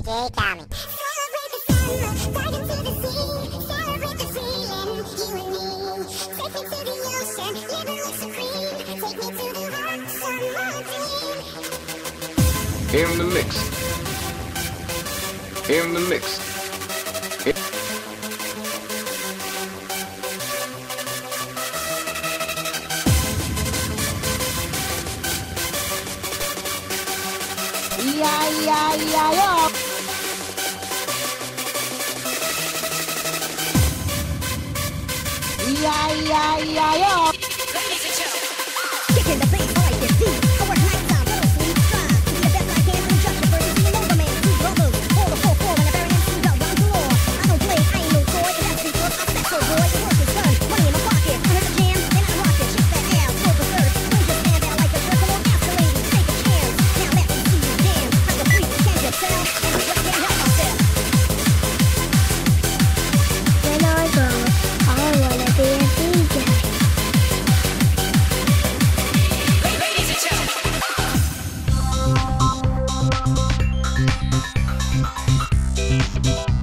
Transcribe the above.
DJ Tommy. Celebrate the summer, dive into the sea, celebrate the feeling, you and me. Take me to the ocean, living like supreme. Take me to the hot summer dream. In the mix. In the mix. Yo. Yo. Kicking the bass, I like this beat. I work nights out, little sleep, strive to be the best I can. Just the first being over man, two brothers, all the 4-4 and the very MCs out round the law. I don't play, I ain't no toy, and that's because I set so boy. The work is done, money in my pocket. I heard the jam, then I rock it, shake that ass, go for third. Don't just stand out like a jerk, come on, ask the lady, take a chance. Now let me see you dance, like a freak, can you tell? And I just can't help myself. When I grow up, I wanna be a DJ. Ladies and gentlemen.